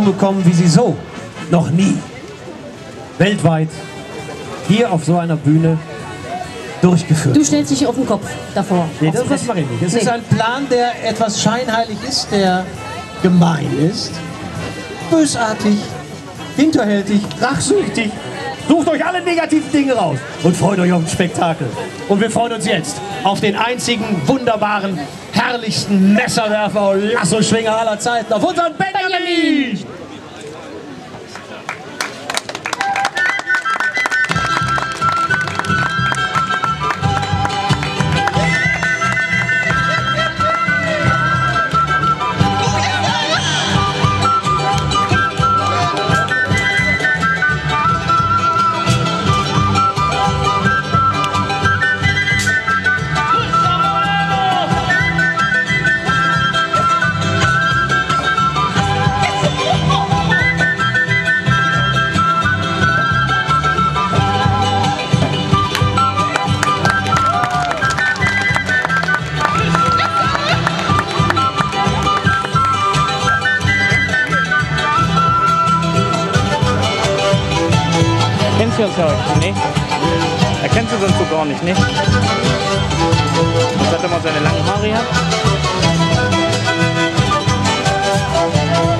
bekommen, wie sie so noch nie weltweit hier auf so einer Bühne durchgeführt. Du stellst dich auf den Kopf davor. Nee, das mache ich nicht. Es ist ein Plan, der etwas scheinheilig ist, der gemein ist, bösartig, hinterhältig, rachsüchtig. Sucht euch alle negativen Dinge raus und freut euch auf ein Spektakel. Und wir freuen uns jetzt auf den einzigen wunderbaren, herrlichsten Messerwerfer und Lassoschwinger aller Zeiten, auf unseren Benjamin! Kennst du uns ja heute? Nee? Erkennst du sonst so gar nicht, ne? Das hat immer seine langen Haare gehabt.